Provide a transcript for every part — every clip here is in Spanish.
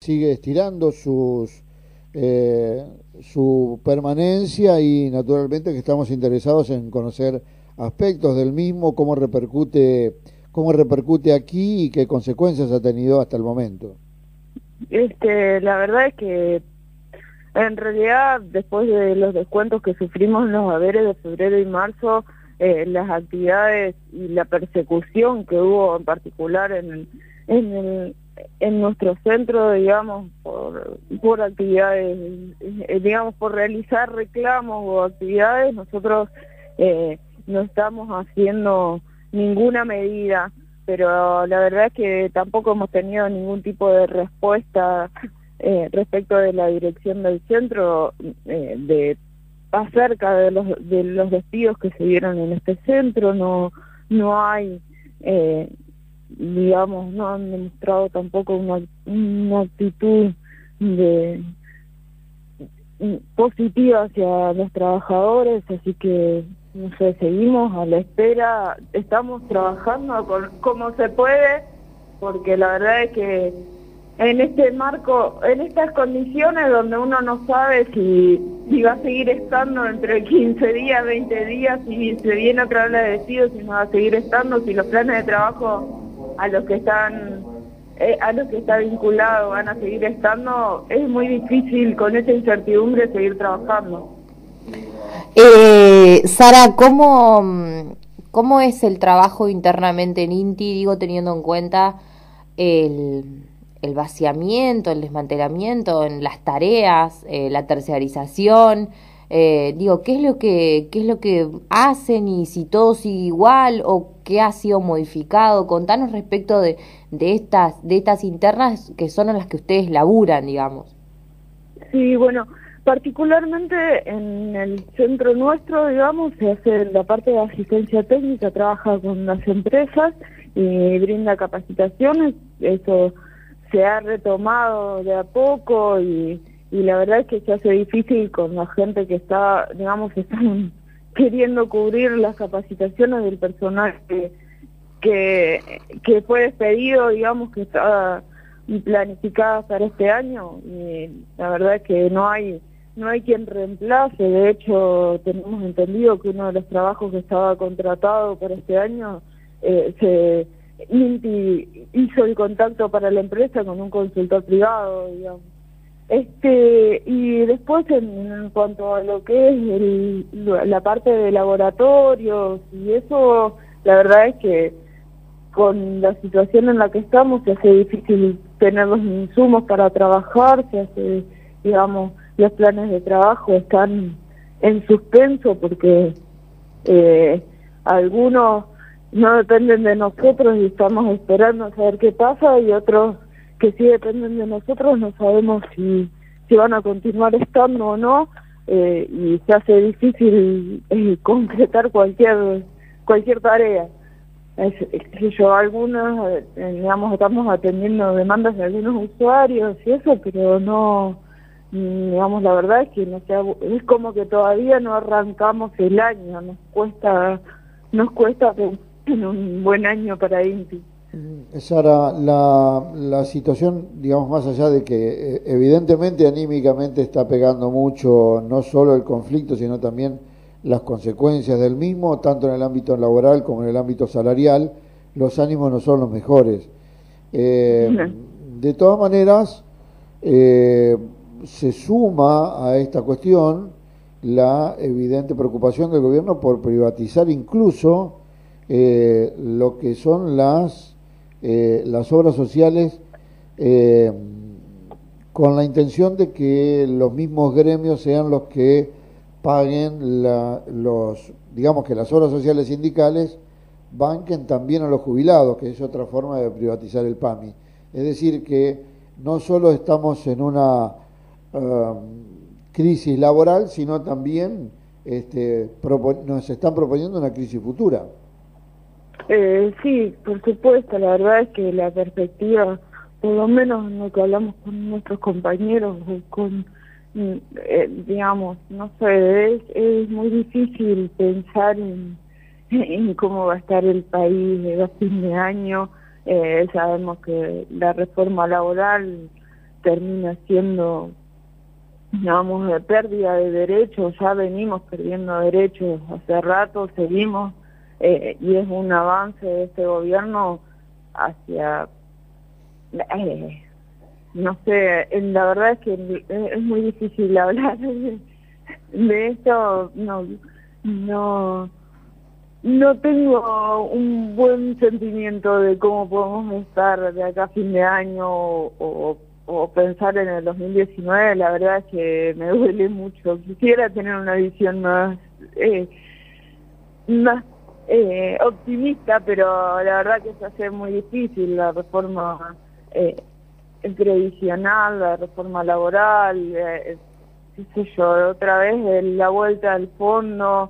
sigue estirando su permanencia y naturalmente que estamos interesados en conocer aspectos del mismo, cómo repercute aquí y qué consecuencias ha tenido hasta el momento. La verdad es que en realidad después de los descuentos que sufrimos en los haberes de febrero y marzo, las actividades y la persecución que hubo en particular en nuestro centro, digamos, por actividades, digamos, por realizar reclamos o actividades, nosotros no estamos haciendo ninguna medida, pero la verdad es que tampoco hemos tenido ningún tipo de respuesta respecto de la dirección del centro, acerca de los despidos que se dieron en este centro. No hay, digamos, no han demostrado tampoco una actitud de positiva hacia los trabajadores, así que no sé, seguimos a la espera, estamos trabajando como se puede, porque la verdad es que en este marco, en estas condiciones donde uno no sabe si va a seguir estando dentro de 15 días, 20 días, si se viene otra ola de despidos, si no va a seguir estando, si los planes de trabajo a los que está vinculado van a seguir estando, es muy difícil con esa incertidumbre seguir trabajando. Sara, ¿cómo es el trabajo internamente en INTI? Digo, teniendo en cuenta el, el vaciamiento, el desmantelamiento en las tareas, la terciarización. Digo, qué es lo que hacen y si todo sigue igual o qué ha sido modificado? Contanos respecto de estas internas que son en las que ustedes laburan, digamos. Sí, bueno, particularmente en el centro nuestro, digamos, se hace la parte de asistencia técnica, trabaja con las empresas y brinda capacitaciones. Eso se ha retomado de a poco y la verdad es que se hace difícil con la gente que está, digamos, están queriendo cubrir las capacitaciones del personal que fue despedido, digamos, que está planificada para este año, y la verdad es que no hay quien reemplace. De hecho, tenemos entendido que uno de los trabajos que estaba contratado para este año, INTI hizo el contacto para la empresa con un consultor privado, digamos. Y después en cuanto a lo que es la parte de laboratorios y eso, la verdad es que con la situación en la que estamos se hace difícil tener los insumos para trabajar, se hace, digamos, los planes de trabajo están en suspenso porque algunos no dependen de nosotros y estamos esperando a saber qué pasa, y otros que sí dependen de nosotros no sabemos si van a continuar estando o no, y se hace difícil concretar cualquier tarea. Algunas, digamos, estamos atendiendo demandas de algunos usuarios y eso, pero no, digamos, la verdad es que no sea, es como que todavía no arrancamos el año, nos cuesta pensar en un buen año para INTI. Sara, la situación, digamos, más allá de que evidentemente anímicamente está pegando mucho, no solo el conflicto, sino también las consecuencias del mismo, tanto en el ámbito laboral como en el ámbito salarial, los ánimos no son los mejores. De todas maneras, se suma a esta cuestión la evidente preocupación del gobierno por privatizar incluso lo que son las obras sociales, con la intención de que los mismos gremios sean los que paguen digamos que las obras sociales sindicales banquen también a los jubilados, que es otra forma de privatizar el PAMI. Es decir, que no solo estamos en una crisis laboral, sino también nos están proponiendo una crisis futura. Sí, por supuesto, la verdad es que la perspectiva, por lo menos en lo que hablamos con nuestros compañeros, digamos, no sé, es muy difícil pensar en cómo va a estar el país a fin de año. Sabemos que la reforma laboral termina siendo, digamos, de pérdida de derechos. Ya venimos perdiendo derechos hace rato, seguimos, y es un avance de este gobierno hacia, no sé, la verdad es que es muy difícil hablar de esto. No tengo un buen sentimiento de cómo podemos estar de acá a fin de año o pensar en el 2019. La verdad es que me duele mucho. Quisiera tener una visión más optimista, pero la verdad que se hace muy difícil. La reforma previsional, la reforma laboral, qué sé yo, otra vez la vuelta al fondo,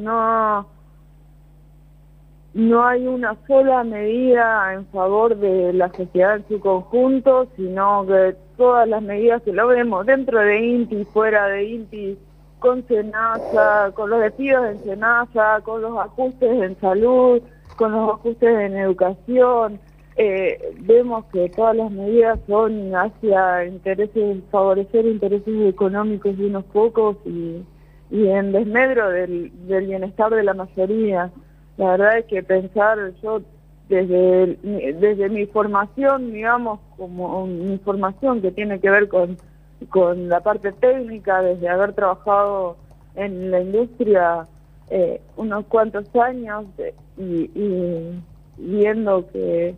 no hay una sola medida en favor de la sociedad en su conjunto, sino que todas las medidas que lo vemos dentro de INTI, fuera de INTI, con SENASA, con los despidos en SENASA, con los ajustes en salud, con los ajustes en educación, vemos que todas las medidas son hacia favorecer intereses económicos de unos pocos y en desmedro del bienestar de la mayoría. La verdad es que pensar, yo desde mi formación, digamos, como mi formación que tiene que ver con la parte técnica, desde haber trabajado en la industria unos cuantos años y viendo que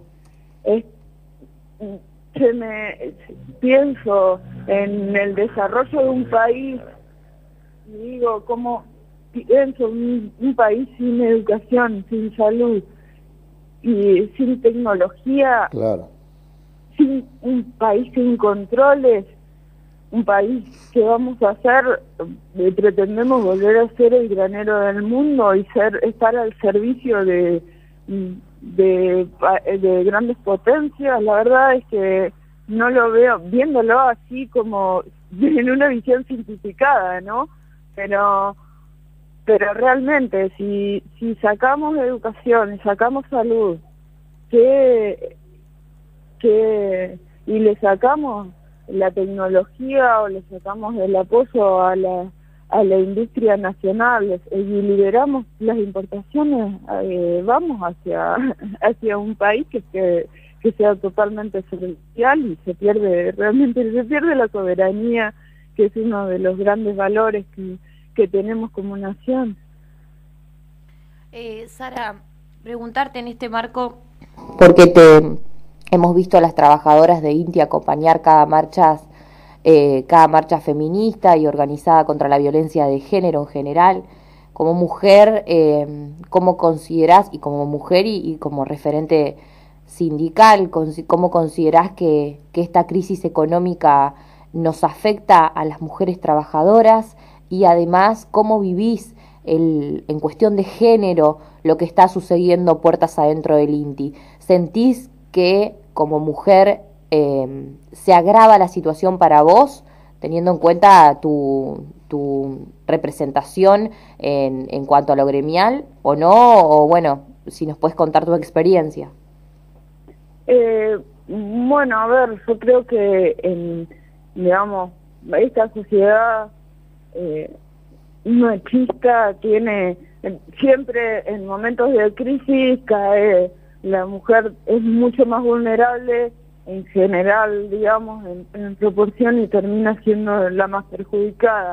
pienso en el desarrollo de un país y digo, ¿cómo pienso un país sin educación, sin salud y sin tecnología? Claro. Sin un país sin controles, un país que vamos a ser, pretendemos volver a ser el granero del mundo y estar al servicio de grandes potencias. La verdad es que no lo veo, viéndolo así como en una visión simplificada, ¿no? Pero realmente, si sacamos educación y sacamos salud, y le sacamos la tecnología o le sacamos el apoyo a la industria nacional y liberamos las importaciones, vamos hacia un país que sea totalmente social y se pierde la soberanía, que es uno de los grandes valores que tenemos como nación. Sara, preguntarte en este marco, porque hemos visto a las trabajadoras de INTI acompañar cada marcha feminista y organizada contra la violencia de género en general. Como mujer, ¿cómo considerás, y como mujer y como referente sindical, cómo considerás que esta crisis económica nos afecta a las mujeres trabajadoras? Y además, ¿cómo vivís en cuestión de género lo que está sucediendo puertas adentro del INTI? ¿Sentís que como mujer se agrava la situación para vos, teniendo en cuenta tu representación en cuanto a lo gremial, o no? O bueno, si nos puedes contar tu experiencia. Bueno, a ver, yo creo que digamos, esta sociedad machista tiene siempre, en momentos de crisis la mujer es mucho más vulnerable en general, digamos, en proporción, y termina siendo la más perjudicada.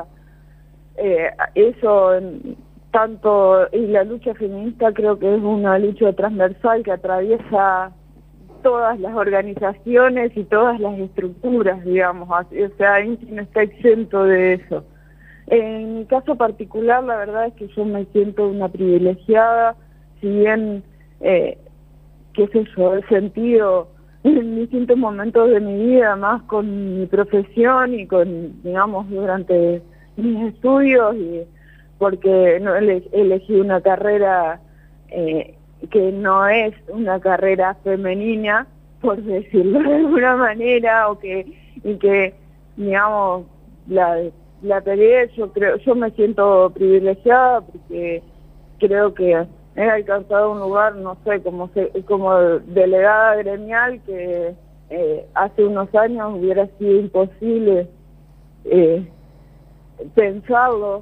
Eso tanto, y la lucha feminista creo que es una lucha transversal que atraviesa todas las organizaciones y todas las estructuras, digamos, o sea, no está exento de eso. En mi caso particular, la verdad es que yo me siento una privilegiada, si bien, qué sé yo, he sentido en distintos momentos de mi vida, más con mi profesión y con, digamos, durante mis estudios, y porque no elegí una carrera que no es una carrera femenina, por decirlo de alguna manera, y que digamos, la peleé. Yo me siento privilegiada porque creo que he alcanzado un lugar, no sé, como delegada gremial, que hace unos años hubiera sido imposible pensarlo,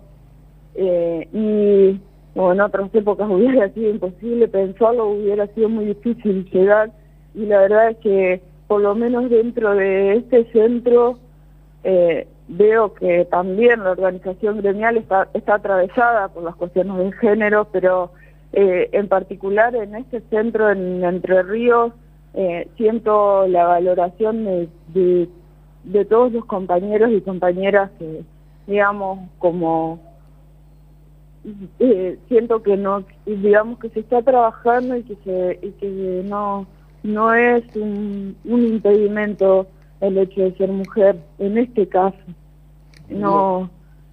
y o en otras épocas hubiera sido imposible pensarlo, hubiera sido muy difícil llegar, y la verdad es que por lo menos dentro de este centro veo que también la organización gremial está atravesada por las cuestiones de género, pero en particular en este centro en Entre Ríos siento la valoración de todos los compañeros y compañeras que, digamos, como siento que no, digamos que se está trabajando y que no es un impedimento el hecho de ser mujer en este caso. No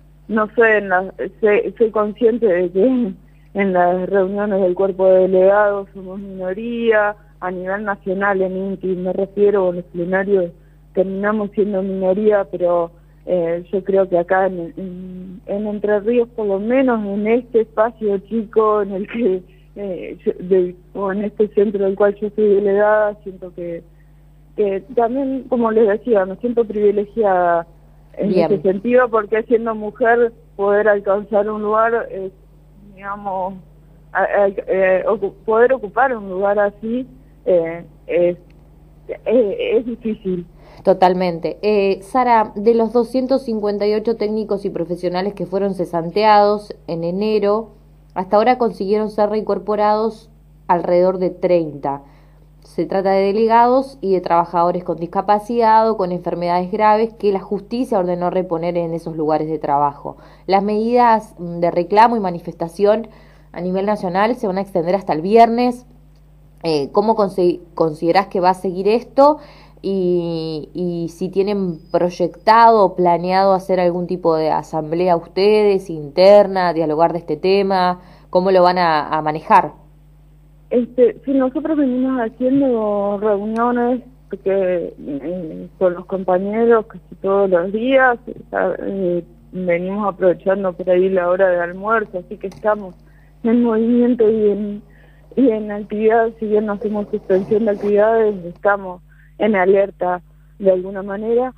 sé, soy consciente de que en las reuniones del cuerpo de delegados somos minoría, a nivel nacional en INTI me refiero, en los plenarios terminamos siendo minoría, pero yo creo que acá en Entre Ríos, por lo menos en este espacio chico en el que o en este centro del cual yo soy delegada, siento que también, como les decía, me siento privilegiada en ese sentido, porque siendo mujer poder alcanzar un lugar, digamos, poder ocupar un lugar así es difícil. Totalmente. Sara, de los 258 técnicos y profesionales que fueron cesanteados en enero, hasta ahora consiguieron ser reincorporados alrededor de 30. Se trata de delegados y de trabajadores con discapacidad o con enfermedades graves que la justicia ordenó reponer en esos lugares de trabajo. Las medidas de reclamo y manifestación a nivel nacional se van a extender hasta el viernes. ¿Cómo considerás que va a seguir esto? Y si tienen proyectado o planeado hacer algún tipo de asamblea ustedes, interna, dialogar de este tema, ¿cómo lo van a manejar? Si nosotros venimos haciendo reuniones con los compañeros casi todos los días, venimos aprovechando por ahí la hora de almuerzo, así que estamos en movimiento y en actividad. Si bien no hacemos suspensión de actividades, estamos en alerta de alguna manera.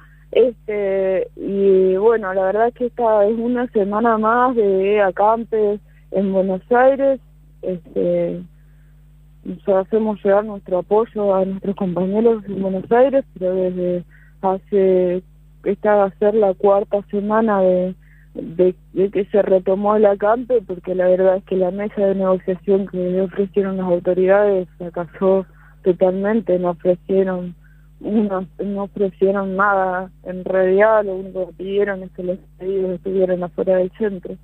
Y bueno, la verdad es que esta es una semana más de acampes en Buenos Aires. Hacemos llegar nuestro apoyo a nuestros compañeros en Buenos Aires, pero desde esta va a ser la cuarta semana de que se retomó el acampe, porque la verdad es que la mesa de negociación que le ofrecieron las autoridades fracasó totalmente. No ofrecieron nada, en realidad lo único que pidieron es que los pedidos estuvieran afuera del centro.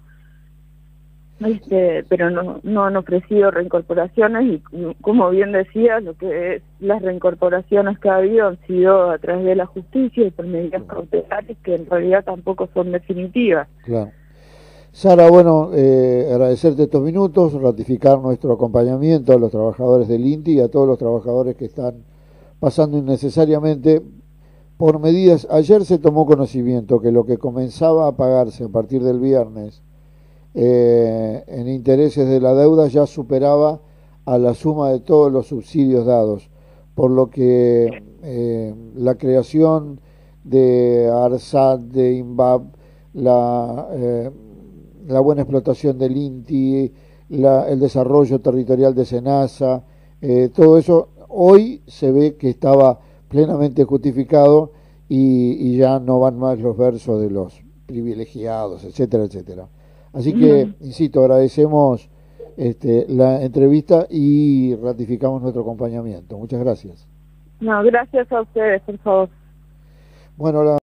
Pero no han ofrecido reincorporaciones, y como bien decía, lo que es las reincorporaciones que ha habido han sido a través de la justicia y por medidas cautelares que en realidad tampoco son definitivas. Claro. Sara, bueno, agradecerte estos minutos, ratificar nuestro acompañamiento a los trabajadores del INTI y a todos los trabajadores que están pasando innecesariamente por medidas. Ayer se tomó conocimiento que lo que comenzaba a pagarse a partir del viernes en intereses de la deuda ya superaba a la suma de todos los subsidios dados, por lo que la creación de ARSAT, de INVAP, la buena explotación del INTI, el desarrollo territorial de SENASA, todo eso hoy se ve que estaba plenamente justificado y ya no van más los versos de los privilegiados, etcétera, etcétera. Así que, insisto, agradecemos la entrevista y ratificamos nuestro acompañamiento. Muchas gracias. No, gracias a ustedes, por favor. Bueno,